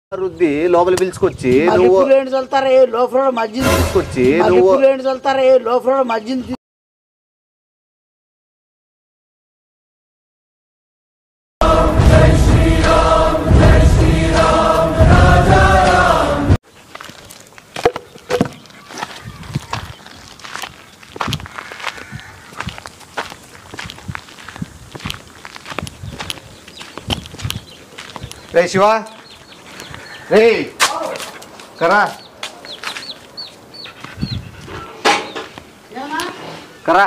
రుద్ది లోపల పిలుచుకొచ్చి లోపల మధ్య తీసుకొచ్చి లోపల మధ్య రే శివ రే కరా కరా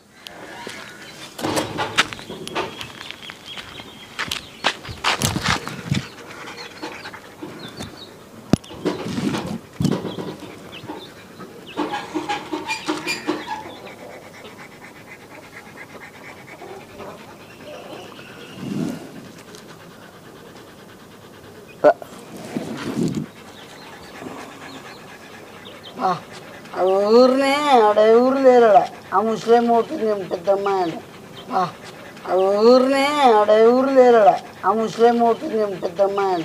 ఊరినే ఆడ ఊరు లేరాడ ఆ ముస్లిం అవుతుంది పెద్దమ్మాయి ఊరినే ఆడ ఊరు లేరాడ ఆ ముస్లిం అవుతుంది పెద్దమ్మాయి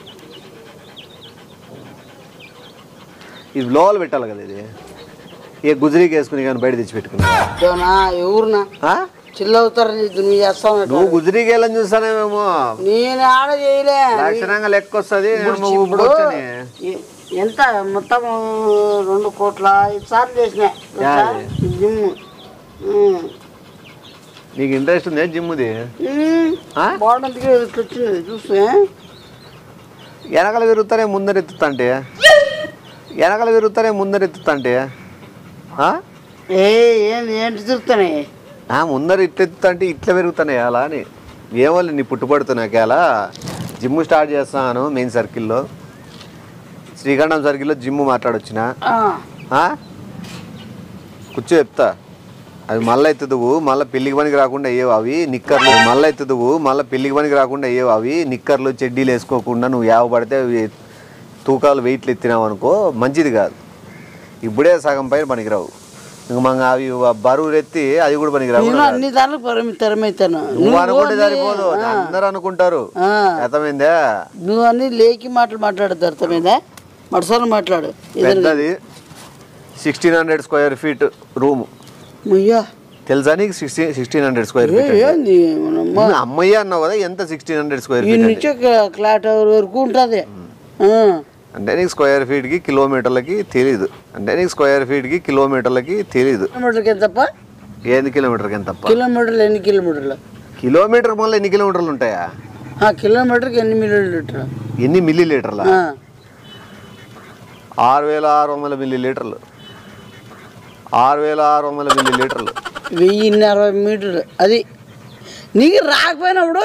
ఇది లోపల పెట్టాలి కదా ఇది ఏ గుజరీకి వేసుకుని కానీ బయట తెచ్చి పెట్టుకున్నా ఎవరునా చిల్లవుతారు నువ్వు చేస్తావు నువ్వు గుజరీకి వెళ్ళని చూస్తానేమేమో నేను ఆడ చేయలే లక్షణంగా లెక్క వస్తుంది ఎంత మొత్తం 2 కోట్ల 5 సార్లు చేసిన జిమ్ నీకు ఇంట్రెస్ట్ ఉంది జిమ్ది బాగుంటుంది వచ్చింది చూస్తే వెనకలు విరుగుతానే ముందర ఎత్తుతంటే వెనకలు విరుగుతానే ముందర ఎత్తుతంటే ఏంటి తిరుగుతానే ముందర ఇట్లా ఎత్తుతంటే ఇట్లా పెరుగుతానే అలా అని ఏమో నీ పుట్టుపడుతున్నాక అలా జిమ్ స్టార్ట్ చేస్తాను మెయిన్ సర్కిల్లో శ్రీఖండం సర్కిల్లో జిమ్ మాట్లాడొచ్చిన కూర్చో చెప్తా అవి మళ్ళీ ఎత్తుదువు మళ్ళీ పెళ్లికి పనికి రాకుండా అయ్యేవు అవి నిక్కర్లు మళ్ళీ ఎత్తుదువు మళ్ళీ పెళ్లికి పనికి రాకుండా అయ్యేవు అవి నిక్కర్లు చెడ్డీలు వేసుకోకుండా నువ్వు యావ పడితే తూకాలు వెయిట్లు ఎత్తినావు అనుకో మంచిది కాదు ఇప్పుడే సగం పైన పనికిరావు ఇంక మన అవి బరువు ఎత్తి అది కూడా పనికిరావు అన్ని దాంట్లో పరిమితమైతాను నువ్వు అనుకుంటే సరిపోదు అందరూ అనుకుంటారు అర్థమైందా నువ్వు అన్ని లేకి మాట్లాడద్దు అర్థమైందా మరోసారి మాట్లాడు పెద్దది 1600 స్క్వేర్ ఫీట్ రూమ్ తెలుసా నీకు 1600 స్క్వేర్ ఫీట్ అమ్మయ్య అన్నావు కదా ఎంత 1600 స్క్వేర్ ఫీట్ క్లాట్ వరకు ఉంటుంది అంటే నీకు స్క్వేర్ ఫీట్ కి కిలోమీటర్లకి తెలీదు కిలోమీటర్కి ఎంతప్ప ఏంది కిలోమీటర్కి ఎంతప్ప కిలోమీటర్లు ఎన్ని కిలోమీటర్లు కిలోమీటర్ మళ్ళీ ఎన్ని కిలోమీటర్లు ఉంటాయా కిలోమీటర్కి ఎన్ని మిల్లీలీటర్లు ఎన్ని మిల్లీలీటర్ల 6600 మిల్లీలీటర్లు 6600 మిల్లీలీటర్లు 1060 మీటర్లు అది నీకు రాకపోయినప్పుడు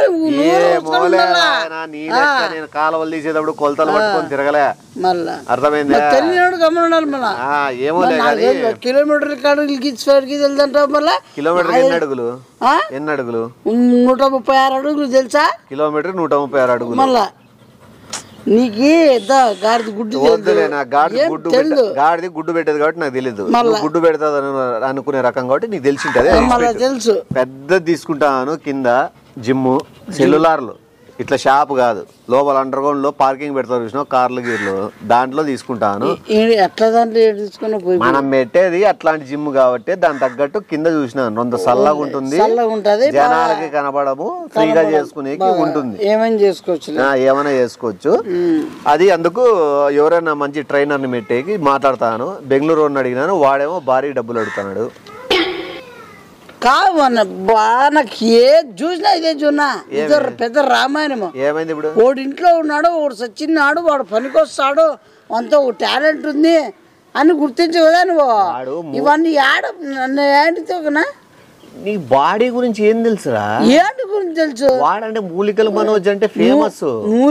నేను కాలువలు తీసేటప్పుడు కొలతలు పట్టుకొని తిరగలే మళ్ళా అర్థమైంది ఏమో కిలోమీటర్ వెళ్తాంటావు మళ్ళా కిలోమీటర్ ఎన్ని అడుగులు 136 అడుగులు తెలుసా కిలోమీటర్ 136 అడుగులు మళ్ళా నీకు గాడిది గుడ్డు గాడిది గుడ్డు పెట్టేది కాబట్టి నాకు తెలియదు గుడ్డు పెడతాది అనుకునే రకం కాబట్టి నీకు తెలిసి తెలుసు పెద్దది తీసుకుంటాను కింద జిమ్ సెల్యులార్లు ఇట్లా షాప్ కాదు లోపల అండర్ గ్రౌండ్ లో పార్కింగ్ పెడతారు చూసిన కార్లు గీర్లు దాంట్లో తీసుకుంటాను మనం పెట్టేది అట్లాంటి జిమ్ కాబట్టి దాని తగ్గట్టు కింద చూసినాను 2 చల్లగా ఉంటుంది జనాలకి కనపడము ఫ్రీగా చేసుకునే ఉంటుంది ఏమైనా చేసుకోవచ్చు అది అందుకు ఎవరైనా మంచి ట్రైనర్ ని పెట్టేకి మాట్లాడతాను బెంగళూరు వాడిని అడిగినాను వాడేమో భారీ డబ్బులు అడుగుతున్నాడు కాదు నాకు ఏ చూసినా ఇదే చూన్నా పెద్ద రామాయణము ఏమైంది ఇప్పుడు వాడు ఇంట్లో ఉన్నాడు వాడు సచ్చిన్నాడు వాడు పనికొస్తాడు అంత టాలెంట్ ఉంది అని గుర్తించు కదా నువ్వు ఇవన్నీ ఏంటితోనా నీ బాడీ గురించి ఏం తెలుసురా ఏంటి గురించి తెలుసు వాడంటే మూలికల మనోజ్ అంటే ఫేమస్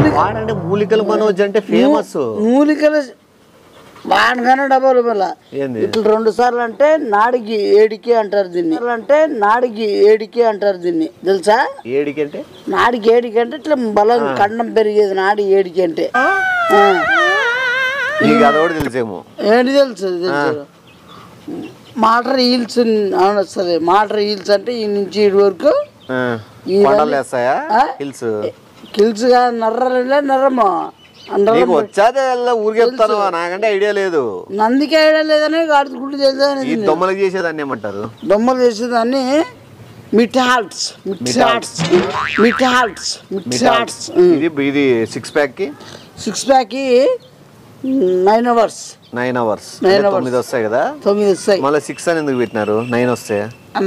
మూలికల వాడగానే డబ్బులు మళ్ళా ఇట్లా 2 సార్లు అంటే నాడికి ఏడికి అంటారు దీన్ని తెలుసా ఏడికి అంటే నాడికి ఏడికి అంటే ఇట్లా బలం కండం పెరిగేది నాడి ఏడికి అంటే తెలుసేమో ఏంటి తెలుసు మాటర్ హీల్స్ అని వస్తుంది మాటర్ హీల్స్ అంటే ఈ నుంచి ఇటు వరకు హిల్స్ కిల్స్ నర్రలే నర్రమో నీకు వచ్చాదే ఊరికి చెప్తాను, నాకంటే ఐడియా లేదు. నందికి ఐడియా లేదని గాడి గుడ్డు తెలుసు. ఈ దొమ్మలకు చేసేదాన్ని ఏమంటారు? దొమ్మలు చేసేదాన్ని మిఠాల్స్. ఇది 6 ప్యాక్ కి 6 ప్యాక్ కి 9 hours. 9 hours 9 వస్తాయి కదా. 9 వస్తాయి. మళ్ళీ 6 అని ఎందుకు పెట్టినారు? 9 వస్తాయి.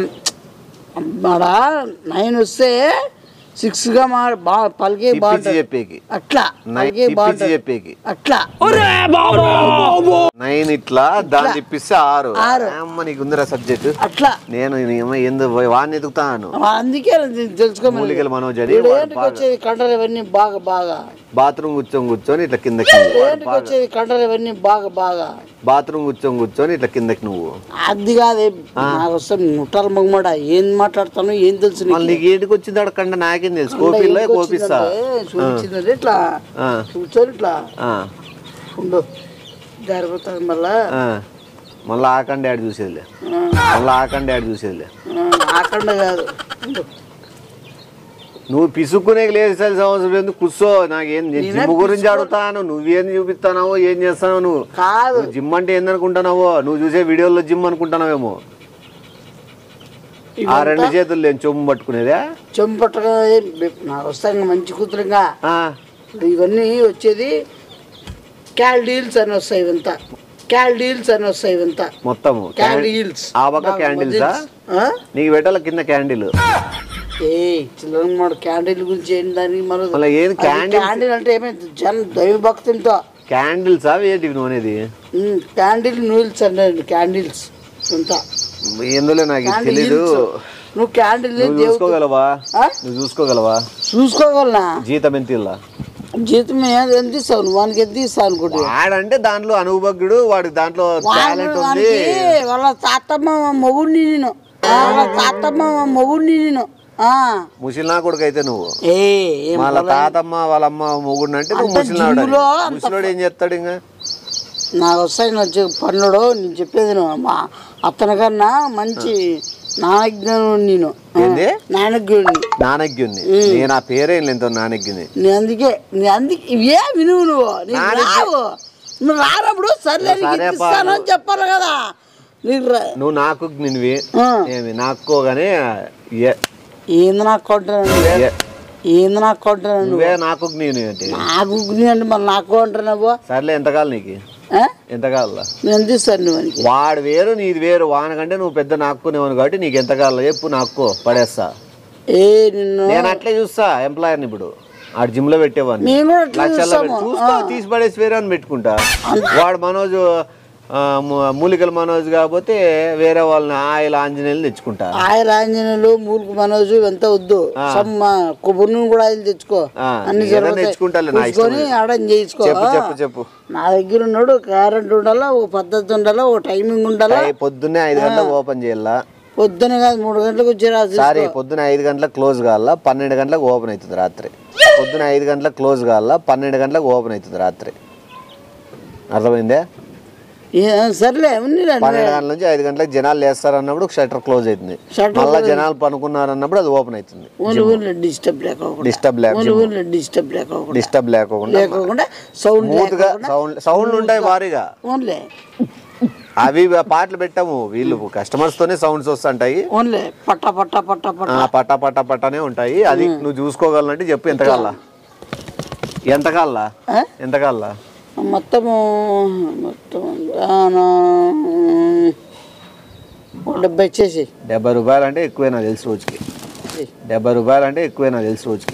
9 వస్తే 6 గా పలికే చెప్పేకి అట్లా చెప్పేకి అట్లా 9 ఇట్లా దాన్ని తిప్పిస్తే 6. అమ్మ నీకు ఉందిరా సబ్జెక్ట్. అట్లా నేను ఎందుకు వాడిని ఎదుగుతాను. అందుకే తెలుసుకోమూలికలు మనోజ్ వచ్చేది కండలు ఇవన్నీ బాగా బాత్రూమ్ కూర్చొని ఇట్లా కిందకి వచ్చేది కండలు ఇవన్నీ బాగా బాత్రూమ్ కూర్చొని ఇట్లా కిందకి నువ్వు అది కాదే నాకు వస్తే ముట్టాల మగమాట ఏం మాట్లాడతాను ఏం తెలుసు నీకు ఏంటికి వచ్చింది అడగండి నాకేం తెలుసు. కోపిస్తా చూపించింది ఇట్లా కూర్చొని ఇట్లా ఉండు జారిపోతాను. మళ్ళీ ఆకండి యాడ్ చూసేదిలే. ఆకండ కాదు నువ్వు పిసుక్కునే లేదు సంవత్సరం ఎందుకు కూర్చో. నాకేం జిమ్ గురించి అడుగుతాను, నువ్వేం చూపిస్తానావో ఏం చేస్తావు నువ్వు. కాదు జిమ్ అంటే ఏందనుకుంటున్నావో, నువ్వు చూసే వీడియోలో జిమ్ అనుకుంటున్నావేమో. ఆ 2 చేతులు నేను చెంబు పట్టుకునేదా? చెంబు పట్టుకునే నాకు వస్తాయి మంచి కూతురుగా. ఇవన్నీ వచ్చేది క్యాల్డీల్స్ అని వస్తాయి ఇవంతా మొత్తము క్యాండిల్స్. ఆ పక్క క్యాండిల్సా నీకు పెట్టాల కింద క్యాండిల్. చిల్లర క్యాండిల్ గురించి ఏంటి దానికి మళ్ళీ ఏం క్యాండిల్ అంటే ఏమైంది దైవ భక్తితో క్యాండిల్స్ ఏంటి నువ్వు అనేది? క్యాండిల్ నూల్స్ అంటే క్యాండిల్స్ అంతా ఎందులో నాకు తెలీదు. నువ్వు క్యాండిల్ చూసుకోగలవా? చూసుకోగలనా? జీతం ఎంత? జీతం ఎంత ఇస్తావు నువ్వు? వానికి ఎంత ఇస్తావు అనుకుంటా? వాడంటే దాంట్లో అనుభవజ్ఞుడు, వాడి దాంట్లో టాలెంట్ ఉంది. వాళ్ళ తాతమ్మ మొగుడిని నేను ముసిలినా కొడుకు అయితే నువ్వు. వాళ్ళ తాతమ్మ వాళ్ళ అమ్మ మొగుడిని అంటే నువ్వు ముసిలినాడు. ముసలినాడు ఏం చేస్తాడు? ఇంకా నాకు వస్తాయి వచ్చే పనులు నేను చెప్పేది నువ్వు. అతని కన్నా మంచి నానజ్ఞుని నేను ఆ పేరేం లేదు నానజ్ఞుని. అందుకే ఇవే వినువు నువ్వు రానప్పుడు సర్లే అని చెప్పాలి కదా. నువ్వు నాకు నిన్వి నాకోగానే ఏంది నాకు నువ్వే నాకు అంటే మరి నాకు అంటున్నావు. సర్లే ఎంతకాలం నీకు? ఎంతకాల ఎంత ఇస్తాను నువ్వు? వాడు వేరు నీది వేరు. వానకంటే నువ్వు పెద్ద నాక్కునేవాను కాబట్టి నీకు ఎంతకాలం చెప్పు, నాక్కో పడేస్తా. నేను అట్లే చూస్తా ఎంప్లాయర్ని. ఇప్పుడు ఆడు జిమ్ లో పెట్టేవాడిని చూస్తా, తీసి పడేసి వేరే అని పెట్టుకుంటా. వాడు మనోజ్ మూలికల మనోజ్ కాకపోతే వేరే వాళ్ళని ఆయిల్ ఆంజనేయులు తెచ్చుకుంటా. ఆయిల్ ఆంజనేయులు మూలిక మనోజ్ ఎంత వద్దు, కొబ్బరి కూడా ఆయిల్ తెచ్చుకో, అన్ని తెచ్చుకుంటా. చేసుకో. చెప్పు. నా దగ్గర ఉన్నాడు. కరెంట్ ఉండాలా, ఓ పద్ధతి ఉండాలా, ఓ టైమింగ్ ఉండాలా. పొద్దున్నే 5 గంటలకు ఓపెన్ చేయాలా. పొద్దున కాదు 3 గంటలకు వచ్చి సారీ పొద్దున 5 గంటలకు క్లోజ్ కావాలా, 12 గంటలకు ఓపెన్ అవుతుంది రాత్రి. పొద్దున 5 గంటలకు క్లోజ్ కావాలా, 12 గంటలకు ఓపెన్ అవుతుంది రాత్రి. అర్థమైందే? సర్లే 12 గంటల నుంచి 5 గంటలకు జనాలు లేస్తారు అన్నప్పుడు షట్టర్ క్లోజ్ అవుతుంది. మళ్ళీ జనాలు పనుకున్నారు అన్నప్పుడు అది ఓపెన్ అవుతుంది. డిస్టర్బ్ లేకుండా సౌండ్ ఉంటాయి భారీగా. అవి పాటలు పెట్టాము, వీళ్ళు కస్టమర్స్ తోనే సౌండ్స్ వస్తుంటాయి. పట్టానే ఉంటాయి. అది నువ్వు చూసుకోగలంటే చెప్పు. ఎంతకాల మొత్తం 70 వచ్చేసి 70 రూపాయలు అంటే ఎక్కువే నాకు తెలిసి రోజుకి. 70 రూపాయలు అంటే ఎక్కువే నాకు తెలిసి రోజుకి.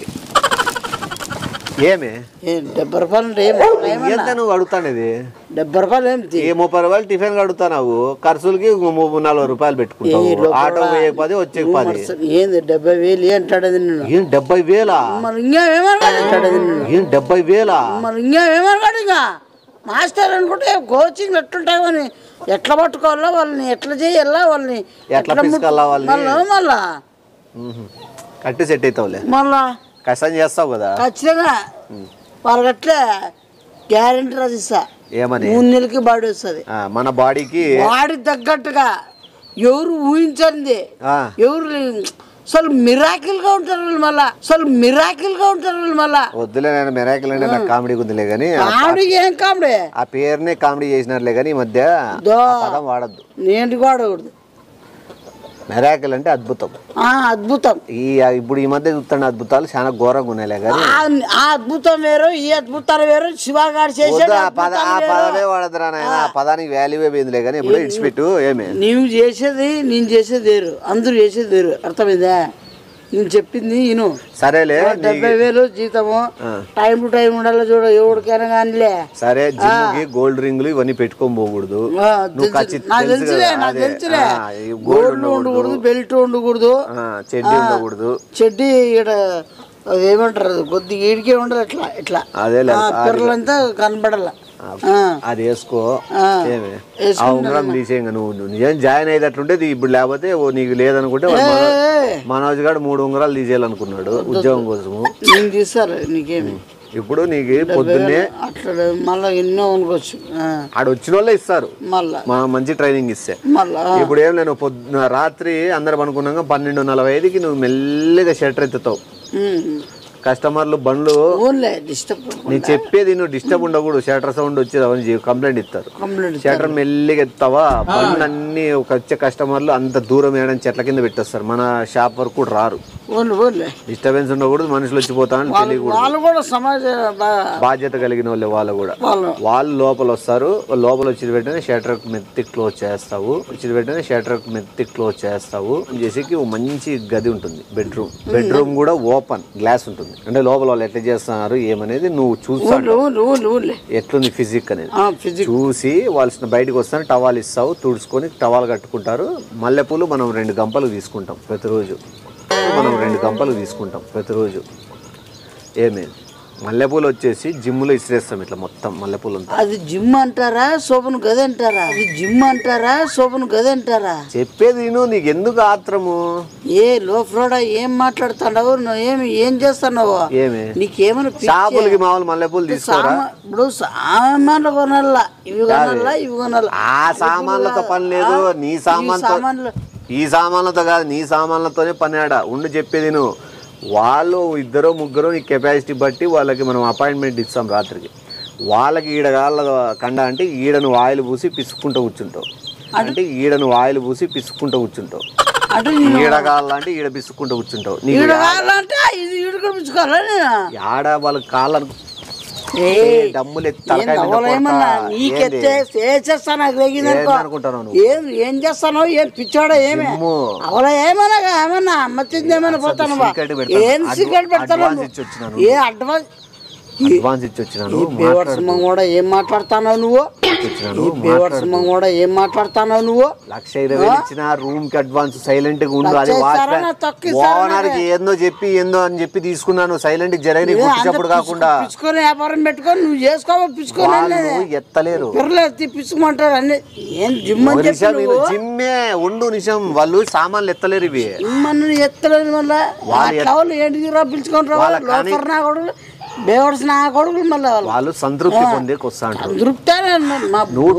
ఏమే 70 రూపాయలు అంటే ఎంత నువ్వు అడుగుతానేది? 70 రూపాయలు ఏంటి? 30 రూపాయలు టిఫిన్ అడుగుతావు, ఖర్చులకి 40 రూపాయలు పెట్టుకుంటావు. ఆటో 10 వచ్చే 10. ఏంది 70,000 అంటాడు? 70,000? మరి ఇంకేమేమంటాడు? 70,000? మరి ఇంకేమేమన్నాడు? ఇంకా మాస్టర్ అనుకుంటే కోచింగ్ ఎట్లుంటాయి అని, ఎట్లా పట్టుకోవాలా వాళ్ళని, ఎట్లా చేయాలా వాళ్ళని, ఎట్లా తీసుకెళ్ళా వాళ్ళని, మళ్ళా కట్టి సెట్ అవుతావులే. మళ్ళా కష్టం చేస్తావు కదా ఖచ్చితంగా. వాళ్ళకి అట్లే గ్యారెంటీ రాసిస్తా. ఏమని? 3 నెలలకి బాడీ వస్తుంది. మన బాడీ తగ్గట్టుగా ఎవరు ఊహించండి, ఎవరు అసలు మిరాకిల్ గా ఉంటారు వాళ్ళు మళ్ళా వద్దులే నేను మిరాకిల్ అంటే నాకు కామెడీ గుందిలే కానీ కామెడీ ఏం కామెడీ ఆ పేరునే కామెడీ చేసినారులే కానీ ఈ మధ్య పదం వాడద్దు. నేను వాడకూడదు. మిరాకిల్ అంటే అద్భుతం. అద్భుతం. ఇప్పుడు ఈ మధ్య చూస్తున్న అద్భుతాలు చాలా ఘోరంగా ఉన్నాయిలే కానీ ఆ అద్భుతం వేరు, ఈ అద్భుతాలు వేరు. శివగారు చేసే ఆ పదమే వాడదురా నాయన. ఆ పదానికి వాల్యూవే పోయిందిలే కానీ ఇప్పుడు ఇడిచిపెట్టు. ఏమే నీవు చేసేది నేను చేసేది వేరు, అందరూ చేసేది వేరు. అర్థమైందా? నేను చెప్పింది నేను. సరేలే 70,000 జీతము, టైం టు టైం ఉండాలి చూడ ఎవరికైనా కానీలే. సరే జిమ్కి గోల్డ్ రింగులు ఇవన్నీ పెట్టుకొని పోకూడదు. నాకు తెలుసులే గోల్డ్ ఉండకూడదు, బెల్ట్ ఉండకూడదు, చెడ్డీ ఉండకూడదు. చెడ్డీ ఇక్కడ ఏమంటారు కొద్దిగా ఈడికే ఉండాలి. ఇట్లా అదే పిల్లలంతా కనబడాల. అది వేసుకో. ఆ ఉంగరం తీసేయంగా నువ్వు నిజం జాయిన్ అయ్యేటట్లుంటే ఇప్పుడు, లేకపోతే నీకు లేదనుకుంటే మనోజ్ గారు 3 ఉంగరాలు తీసేయాలనుకున్నాడు ఉద్యోగం కోసము. నేను తీసారు నీకేమి. ఇప్పుడు నీకు పొద్దున్నే అట్లా మళ్ళీ ఎన్నో అనుకోవచ్చు. ఆడ వచ్చిన వాళ్ళే ఇస్తారు మళ్ళా మంచి ట్రైనింగ్ ఇస్తే. మళ్ళా ఇప్పుడు ఏం లేదు, పొద్దున రాత్రి అందరు అనుకున్నాక 12:45కి నువ్వు మెల్లిగా షట్టర్ ఎత్తుతావు. కస్టమర్లు బండ్లు నేను చెప్పేది నువ్వు డిస్టర్బ్ ఉండకూడదు. షటర్ సౌండ్ వచ్చేది కంప్లైంట్ ఇస్తారు. షటర్ మెల్లిగా ఎత్తావా బండ్లు అన్ని వచ్చే కస్టమర్లు అంత దూరం వేయడానికి చెట్ల కింద పెట్టేస్తారు. మన షాప్ వరకు కూడా రారు. డిస్టర్బెన్స్ ఉండకూడదు, మనుషులు వచ్చిపోతానని తెలియకూడదు. బాధ్యత కలిగిన వాళ్ళు కూడా వాళ్ళు లోపల వస్తారు. లోపల వచ్చి వెంటనే షటర్ మెత్తి క్లోజ్ చేస్తావు. చేసేకి మంచి గది ఉంటుంది. బెడ్రూమ్ కూడా ఓపెన్ గ్లాస్ ఉంటుంది. అంటే లోపల వాళ్ళు ఎట్లా చేస్తున్నారు ఏమనేది నువ్వు చూస్తావు. ఎట్లుంది ఫిజిక్ అనేది చూసి వాళ్ళు బయటకు వస్తాను. టవాల్ ఇస్తావు, తుడుచుకొని టవాల్ కట్టుకుంటారు. మల్లెపూలు మనం 2 గంపలు తీసుకుంటాం ప్రతిరోజు. ఏమేమి మల్లెపూలు వచ్చేసి జిమ్లో ఇసిరేస్తాం ఇట్లా మొత్తం మల్లెపూలు. అది జిమ్ అంటారా శోభను గది అంటారా? చెప్పేది నీకు ఎందుకు ఆత్రము? లో ఫ్రోడా ఏం మాట్లాడుతున్నావు? ఏం చేస్తున్నావు? నీకేమైనా షాపులకి మామూలు మల్లెపూలు తీసుకోరా? ఇప్పుడు సామాన్లు కొనాలా, ఇవి కొనాలా. ఆ సామాన్లతో పని లేదు. నీ సామాన్లు ఈ సామాన్లతో కాదు, నీ సామాన్లతోనే పని. ఆడ ఉండి చెప్పేది నువ్వు. వాళ్ళు 2-3 నీ కెపాసిటీ బట్టి వాళ్ళకి మనం అపాయింట్మెంట్ ఇస్తాం రాత్రికి. వాళ్ళకి ఈడగాళ్ళ కండ అంటే ఈడ నువ్వు ఆయిల్ పూసి పిసుక్కుంటూ కూర్చుంటావు. ఈడగాళ్ళ అంటే ఈడ పిసుక్కుంటూ కూర్చుంటావు. ఆడ వాళ్ళ కాళ్ళను డమ్ములు ఏం చేస్తాను? ఏం పిచ్చాడో ఏమే అవలా ఏమన్నా అమ్మచ్చింది ఏమైనా పోతాను. ఏం సిగరెట్ పెడతాను? ఏ అడ్వాన్స్ ఇచ్చి వచ్చినాను. కూడా ఏం మాట్లాడుతున్నావు నువ్వు? ₹1,20,000 ఇచ్చిన రూమ్ కి అడ్వాన్స్ సైలెంట్ గా ఉండు. అది ఓనర్ కి ఏందో అని చెప్పి తీసుకున్నాను. సైలెంట్ జరగని గుర్తించప్పుడు కాకుండా వ్యాపారం పెట్టుకొని నువ్వు చేసుకోవాలి. ఎత్తలేరు పిచ్చుకోమంటారు అన్ని. ఏం జిమ్ జిమ్మే ఉండు నిజం. వాళ్ళు సామాన్లు ఎత్తలేరు. ఇవి ఎత్తలేదు. మళ్ళీ ఏంటి పిలుచుకొని రావాలి. బేవర్స్ నా కొడుకులు మళ్ళీ వాళ్ళు సంతృప్తి పొందేకి వస్తాంటారు. నువ్వు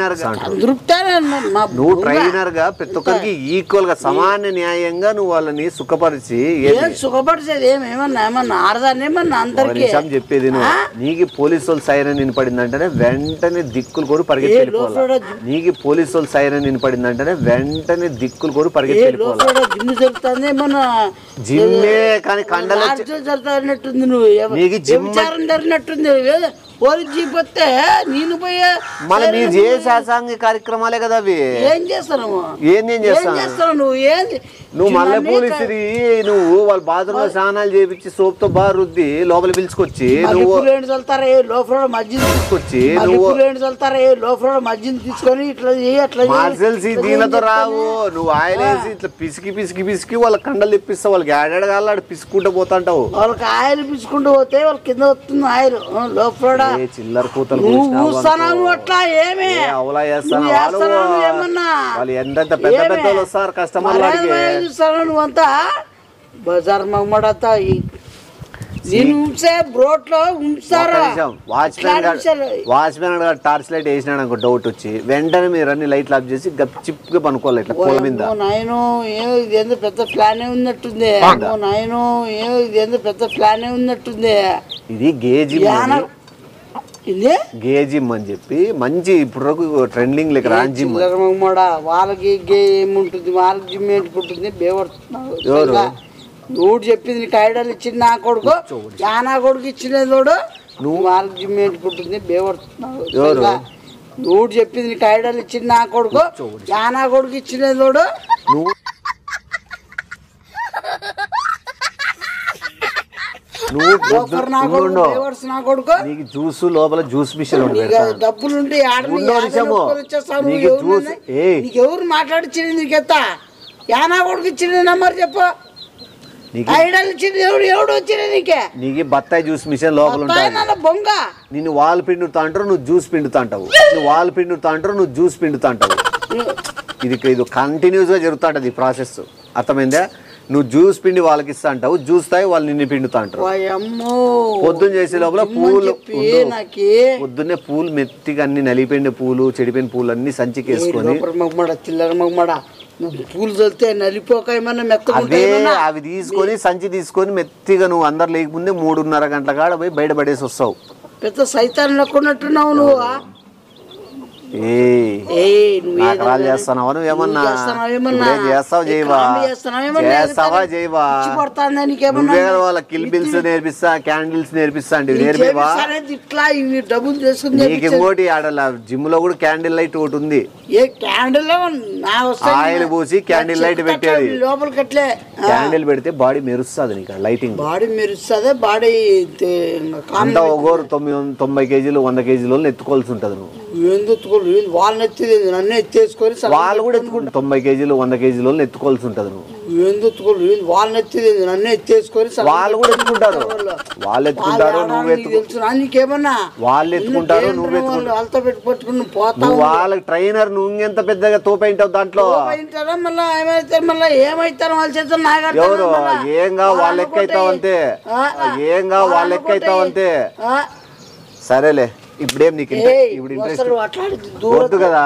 ట్రైనర్ గా ప్రతి ఒక్కరికి ఈక్వల్ గా సమాన న్యాయంగా నువ్వు వాళ్ళని సుఖపరిచేది ఏమన్నా ఆడదాన్ని ఏమన్నా అందరికీ చెప్పేది. నీకు పోలీసు వాళ్ళు సైరన్ వినపడిందంటేనే వెంటనే దిక్కులు కోరు పరిగెత్తి వెళ్ళిపోవాలి. జిమ్మే కానీ కండలు జరుగుతున్నట్టుంది. నువ్వు విచారం జరిగినట్టుంది. పోలీసు జీప్ వస్తే నేను పోయే మళ్ళీ మీరు చేసే అసాంఘిక కార్యక్రమాలే కదా అవి. ఏం చేస్తాను? నువ్వు మల్లెపూలు ఇసిరి నువ్వు వాళ్ళ బాత్రూమ్ లో స్నానాలు చేపించి సోప్ తో బాగా రుద్ది లోపల పిలుచుకొచ్చి నువ్వు తీసుకొని ఇట్లా దీనితో రావు. నువ్వు ఆయిల్ వేసి ఇట్లా పిసికి వాళ్ళ కండలు తెప్పిస్తావు. వాళ్ళకి ఏడాడు కాళ్ళ పిసుకుంటూ పోతాంటావు. వాళ్ళకి ఆయిల్ పిసుకుంటూ పోతే వాళ్ళ కింద వస్తుంది ఆయిల్. లోపల చిల్లర కూతలు అట్లా ఏమే అవలా చేస్తాను. వాళ్ళు ఎంత పెద్ద పెద్ద వాళ్ళు వస్తారు కస్టమర్లు. నువ్వంతా బజార్ మమ్మడంతా నేను ఉంచే బ్రోట్లో ఉంచారా వాచ్మెన్ గారు టార్చ్ లైట్ వేసినాడు అనుకో డౌట్ వచ్చి వెంటనే మీరు అన్ని లైట్లు ఆఫ్ చేసి చిప్గా పనుకోవాలి ఇట్లా పూల మీద. నాయను ఏమో ఇదేందో పెద్ద ప్లానే ఉన్నట్టుంది. నాయను ఏమో ఇదేందో పెద్ద ప్లానే ఉన్నట్టుంది. ఇది జిమ్ అని చెప్పి మంచి ఇప్పుడు ట్రెండింగ్ లెక్క రాన్ జిమ్. వాళ్ళకి గే ఏముంటుంది, వాళ్ళకి జిమ్ ఏంటుకుంటుంది బేవడుతున్నావు. నువ్వు చెప్పింది నీకు ఐడియాలు ఇచ్చింది నా కొడుకు, నా కొడుకు ఇచ్చినోడు. నువ్వు వాళ్ళకి జిమ్ ఏంటుకుంటుంది బేవడుతున్నావు. నువ్వు చెప్పింది నీకు ఐడియాలు ఇచ్చింది నా కొడుకు, నా కొడుకు ఇచ్చినోడు. నువ్వు నీకు జ్యూస్ లోపల జ్యూస్ మిషన్ డబ్బులుంటే ఎవరు మాట్లాడిచ్చింది నీకెత్తా? యానా కొడుకు ఇచ్చింది నెంబర్ చెప్పు. ఐడియాలు ఇచ్చింది ఎవడు వచ్చింది నీకే? నీకు బత్తాయి జ్యూస్ మిషన్ లోపల బొంగ. నిన్ను వాళ్ళు పిండుతా అంటారు, నువ్వు జ్యూస్ పిండుతా అంటావు. నువ్వు వాళ్ళు పిండుతా అంటారు, నువ్వు జ్యూస్ పిండుతా అంటావు. ఇది కంటిన్యూస్ గా జరుగుతా ఉంటది ఈ ప్రాసెస్. అర్థమైందా? నువ్వు జ్యూస్ పిండి వాళ్ళకి ఇస్తా అంటావు, జ్యూస్ తాగి వాళ్ళు నిన్ను పిండుతా అంటారు. పొద్దున్న చేసే లోపల పూలు పొద్దున్నే పూలు మెత్తిగా అన్ని నలిపోయిన పూలు చెడిపోయిన పూలు అన్ని సంచికి వేసుకొని పూలు చల్లితే నలిపోక అదే అవి తీసుకొని సంచి తీసుకొని మెత్తిగా నువ్వు అందరు లేకముందే 3:30 గంటల కాడ పోయి బయటపడేసి వస్తావు. పెద్ద సైతాన్ లెక్కున్నట్టున్నావు నువ్వు. చేస్తావా నువ్వేమన్నా చేస్తావా చేయవా? వాళ్ళ కిల్ బిల్స్ నేర్పిస్తా, క్యాండిల్స్ నేర్పిస్తా అంటే నేర్పివా? నీకు ఇంకోటి ఆడ జిమ్ లో కూడా క్యాండిల్ లైట్ ఒకటి ఉంది. ఆయిల్ పూసి క్యాండిల్ లైట్ పెట్టేది లోపలికి. క్యాండిల్ పెడితే బాడీ మెరుస్తుంది, నీకు లైటింగ్ బాడీ మెరుస్తుంది. బాడీ అంతా ఒకరు 90 కేజీలు 100 కేజీలు ఎత్తుకోవాల్సి ఉంటది. నువ్వు వాళ్ళని ఎత్తి నన్ను ఎత్తేసుకొని వాళ్ళు కూడా ఎత్తుకుంటారు. 90 కేజీలు 100 కేజీలు ఎత్తుకోవాల్సి ఉంటది. నువ్వు వాళ్ళని ఎత్తి నన్ను ఎత్తేసుకొని వాళ్ళు కూడా ఎత్తుకుంటారు. వాళ్ళు ఎత్తుకుంటారు, నువ్వు నీకేమన్నా వాళ్ళు ఎత్తుకుంటారు, నువ్వు వాళ్ళతో పెట్టి పట్టుకుని పోతావు. వాళ్ళకి ట్రైనర్ నువ్వు ఎంత పెద్దగా తోపైంటావు దాంట్లో. మళ్ళీ ఏమైతారు, మళ్ళీ ఏమైతారు వాళ్ళ చేత ఎవరు ఏంగా వాళ్ళు ఎక్కైతావు అంతే, ఏంగా వాళ్ళు ఎక్కైతావు అంతే. సరేలే ఇప్పుడేం నీకు ఇప్పుడు ఇంట్రెస్ట్ వద్దు కదా.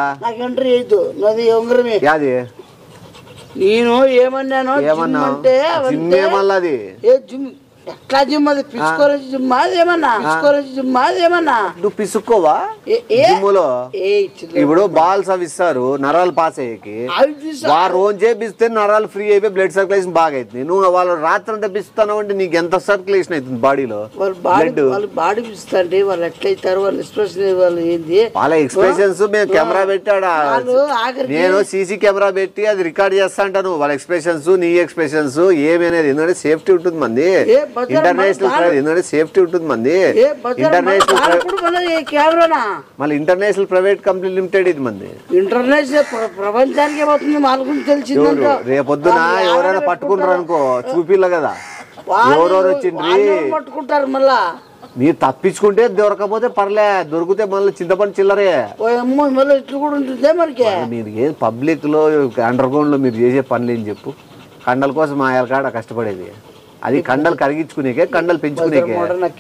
యాది నేను ఏమన్నాను ఏమన్నా జిమ్ ఏమన్నా అది ఎట్లా జిమ్ అది పిసుకోరేజ్ జిమ్ అది ఏమన్నా పిసుకోరేజ్ జిమ్ అది ఏమన్నా నువ్వు పిసుక్కోవా జిమ్ములో? ఇప్పుడు బాల్స్ అవి ఇస్తారు నరాలు పాస్ అయ్యేకి, రోజు చేపిస్తే నరాలు ఫ్రీ అయిపోయి బ్లడ్ సర్క్యులేషన్ బాగా అవుతుంది. నువ్వు వాళ్ళు రాత్రి అంతా పిస్తావు అంటే నీకు ఎంత సర్క్యులేషన్ అవుతుంది బాడీలో? వాళ్ళు బాడీ పిస్తుంటే వాళ్ళు ఎట్లయితారు, వాళ్ళ ఎక్స్ప్రెషన్ వాళ్ళు ఏంది, వాళ్ళ ఎక్స్ప్రెషన్స్ మేము కెమెరా పెట్టాడా, నేను సీసీ కెమెరా పెట్టి అది రికార్డ్ చేస్తా అంటాను. వాళ్ళ ఎక్స్ప్రెషన్స్ నీ ఎక్స్ప్రెషన్స్ ఏమనేది ఎందుకంటే సేఫ్టీ ఉంటుంది మంది. ఇంటర్నేషనల్ సేఫ్టీ ఉంటుంది మంది. మళ్ళీ ఇంటర్నేషనల్ ప్రైవేట్ కంపెనీ లిమిటెడ్ ఇది మంది. ఇంటర్నేషనల్ ప్రపంచానికి తెలిసింది. రేపొద్దున ఎవరైనా పట్టుకుంటారు అనుకో చూపిల్ల కదా ఎవరెవరు వచ్చిండ్రి పట్టుకుంటారు. మళ్ళా మీరు తప్పించుకుంటే దొరకపోతే పర్లే, దొరికితే మళ్ళీ చింతపండు చిల్లరే. ఇట్లు కూడా ఉంటుంది మనకి. మీరు ఏం పబ్లిక్ లో అండర్ గ్రౌండ్ లో మీరు చేసే పనులు ఏం చెప్పు? కండల కోసం మా కాడ కష్టపడేది అది కండలు కరిగించుకునేకే, కండలు పెంచుకునేకే.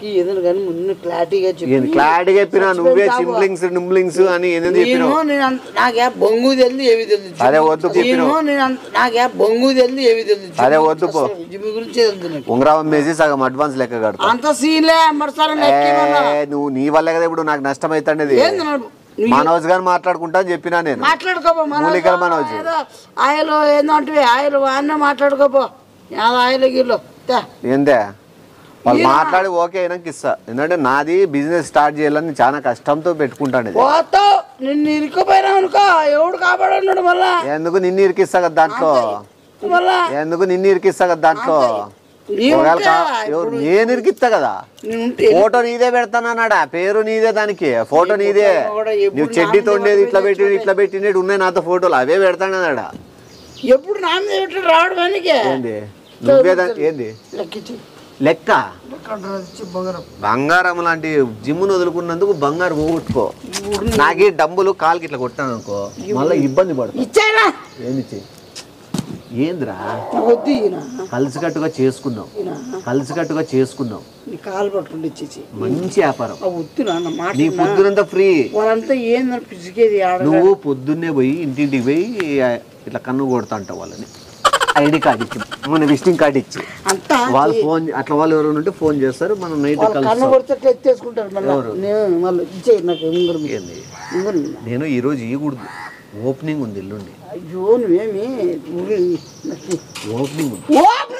క్లారిటీగా చెప్పినా నువ్వే సింప్లింగ్స్ నింబ్లింగ్స్ అని ఏదేదో చెప్పినావు. బొంగు తెలియదు ఏవి తెలియదు. అదే వద్దు బొంగు తెలియదు ఏవి తెలియదు. అదే వద్దు పో. ఉంగరం అమ్మేసి సగం అడ్వాన్స్ లెక్క కడతా. అంత సీన్లే నువ్వు నీ వల్ల కదా ఇప్పుడు నాకు నష్టం అవుతాండేది. మనోజ్ గారు మాట్లాడుకుంటా చెప్పినా నేను. మాట్లాడుకోపో మనోజ్ ఆయలు ఏందంటే ఆయలు అన్న మాట్లాడుకోపో ఆయలు గిల్లో ఏందే వాళ్ళు మాట్లాడి ఓకే అయినాక ఇస్తా. ఎందుకంటే నాది బిజినెస్ స్టార్ట్ చేయాలని చాలా కష్టంతో పెట్టుకుంటాను. నిన్ను ఇరుక్కుపోయినా అనుకో ఎవడు కాపాడన్నాడు మళ్ళా. ఎందుకు నిన్ను ఇరికిస్తా కదా దాంట్లో, ఎందుకు నిన్ను ఇరికిస్తా కదా దాంట్లో. నేను ఇరికిస్తా కదా. ఫోటో నీదే పెడతానన్నాడా, పేరు నీదే, దానికి ఫోటో నీదే. నువ్వు చెడ్డీతో ఉండేది ఇట్లా పెట్టి ఇట్లా పెట్టినట్టు ఉన్నాయి నాతో ఫోటోలు, అవే పెడతానన్నాడా. ఎప్పుడు నా మీద రావడానికి ఏంది నువ్వేదా ఏంది లెక్క? బంగారం లాంటి జిమ్ను వదులుకున్నందుకు బంగారం పోగొట్టుకో. నాకే డబ్బులు కాలుకి ఇట్లా కొట్టాను అనుకో మళ్ళీ ఇబ్బంది పడుతుంది. ఇచ్చారా? ఏంది ఏంద్రా వద్దు ఈయన కలిసికట్టుగా చేసుకుందాం, కలిసికట్టుగా చేసుకుందాం. నీ కాలు పట్టుకుంటే ఇచ్చేసి మంచి వ్యాపారం. వద్దు నాన్న మాట నీ పొద్దునంతా ఫ్రీ. వాళ్ళంతా ఏందని పిసికేది నువ్వు పొద్దున్నే పోయి ఇంటింటికి పోయి ఇట్లా కన్ను కొడతా అంటావు వాళ్ళని. ఐడి కార్డు ఇచ్చి మన విజిటింగ్ కార్డు ఇచ్చి అంతా వాళ్ళు ఫోన్ అట్లా వాళ్ళు ఎవరైనా ఉంటే ఫోన్ చేస్తారు. మనం నైట్ కన్ను కొడితే ఎత్తేసుకుంటారు మళ్ళీ ఇచ్చేయి నాకు ఉంగరం. నేను ఈరోజు ఇవ్వకూడదు, ఓపెనింగ్ ఉంది ఎల్లుండి. అయ్యో నువ్వేమి ఓపెనింగ్ ఉంది.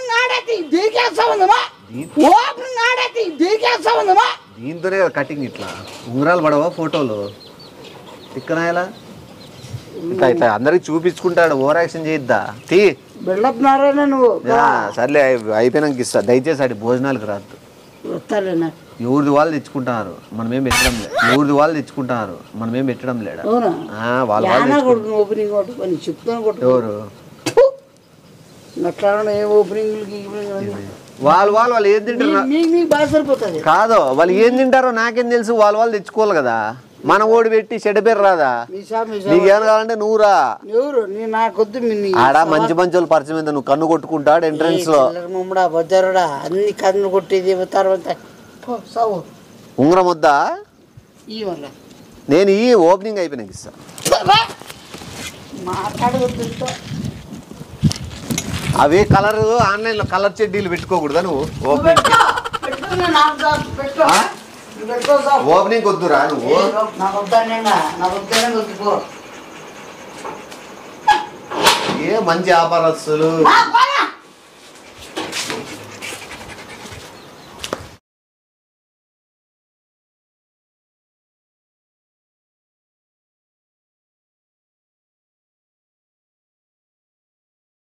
దీంతోనే కటింగ్. ఇట్లా ఉంగరాలు పడవా ఫోటోలు తిక్కనాయలా ఇట్లా ఇట్లా అందరికి చూపించుకుంటాడు. ఓవర్ యాక్షన్ చేయిద్దా తీ బిల్డప్ నారాయణ నువ్వు. సర్లే అయిపోయినాక ఇస్తా. దయచేసి అటు భోజనాలకు రాదు. వస్తాలేనా ఎవరిది వాళ్ళు తెచ్చుకుంటున్నారు, మనమేం పెట్టడం లేదు. ఎవరిది వాళ్ళు తెచ్చుకుంటున్నారు, మనమేం పెట్టడం లేడా. ఓపెనింగ్ చెప్తాను ఎవరు అట్లా ఏ ఓపెనింగ్ వాళ్ళు ఏం తింటారు మీకు బాగా సరిపోతుంది. కాదు వాళ్ళు ఏం తింటారో నాకేం తెలుసు. వాళ్ళు తెచ్చుకోవాలి కదా. మన ఓడి పెట్టి చెడ్డ పేరు రాదా. నీకేం కావాలంటే నువ్వురా. ఎవరు నాకొద్దు. ఆడ మంచి మంచి వాళ్ళు పరిచయం మీద నువ్వు కన్ను కొట్టుకుంటాడు ఎంట్రన్స్ లో. ముమ్మడా బొజ్జరుడా అన్ని కన్ను కొట్టేది తర్వాత ఉంగరం వద్దా. ఈ వల్ల నేను ఈ ఓపెనింగ్ అయిపోయినాక ఇస్తా. మాట్లాడవద్దు. అవి కలర్ ఆన్లైన్ లో కలర్ చెడ్డీలు పెట్టుకోకూడదా నువ్వు. ఓపెనింగ్ ఓపెనింగ్ వద్దురా నువ్వు. ఏ మంచి వ్యాపారస్తులు